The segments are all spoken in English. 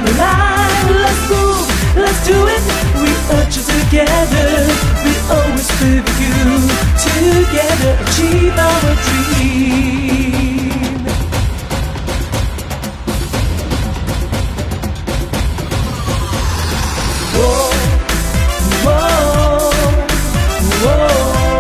alive. Let's move, let's do it. We urge you together. We always be with you. Together achieve our dream. Whoa, whoa, whoa,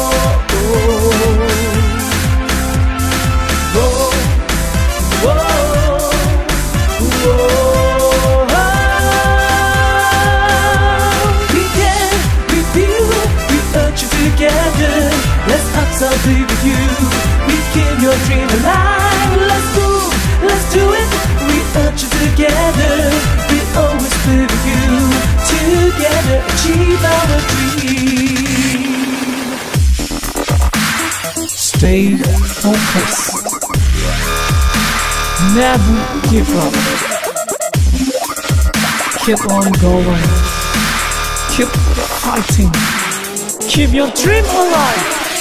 I'll be with you. We keep your dream alive. Let's move, let's do it. We urge you together. We always be with you. Together achieve our dream. Stay focused. Never give up. Keep on going. Keep fighting. Keep your dream alive.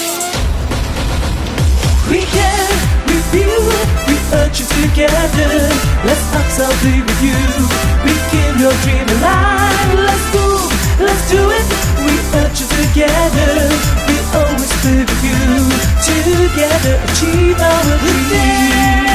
We can, we feel, we urge you together. Let's act, I'll be with you. We keep your dream alive. Let's move, let's do it. We urge you together. We always be with you. Together achieve our dream.